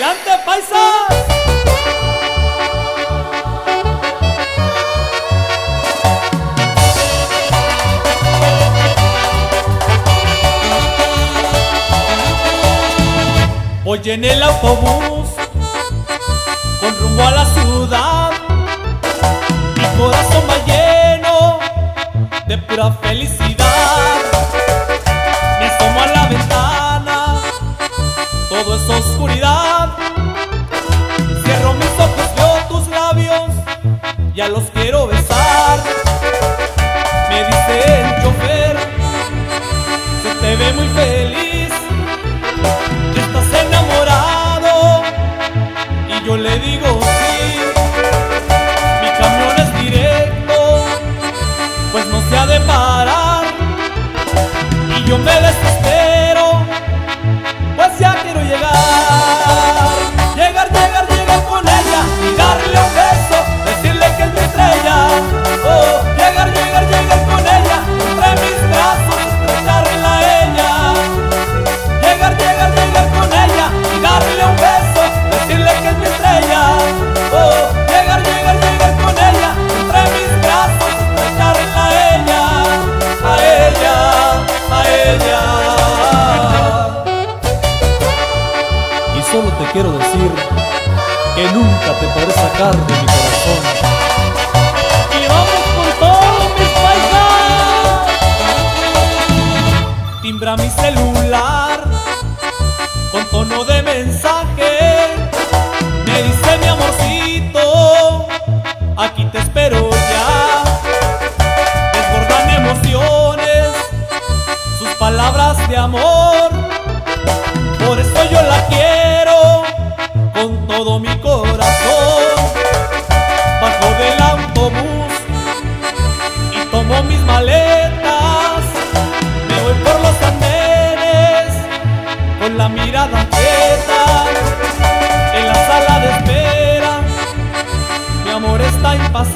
¡Adelante, paisas! Voy en el autobús con rumbo a la ciudad. Mi corazón va lleno de pura felicidad. Me asomo a la ventana, todo es oscuridad. Cierro mis ojos, veo tus labios, ya los quiero besar. Me dice el chofer, se te ve muy feliz, estás enamorado, y yo le digo sí. Mi camión es directo, pues no se ha de parar, y yo me desespero, pues ya quiero llegar. Llegar con ella y darle un beso, decirle que es mi estrella. Oh, llegar con ella, entre mis brazos estrecharla a ella. Llegar con ella y darle un beso, decirle que es mi estrella. Oh, llegar con ella, entre mis brazos estrecharla a ella, a ella, a ella. Y solo te quiero decir que nunca te podré sacar de mi corazón. Y vamos con todos mis paisas. Timbra mi celular con tono de mensaje, me dice mi amorcito, aquí te espero ya. Desbordan emociones sus palabras de amor, por eso yo la quiero con todo mi corazón. Bajo del autobús y tomo mis maletas, me voy por los andenes con la mirada quieta. En la sala de espera mi amor está impaciente.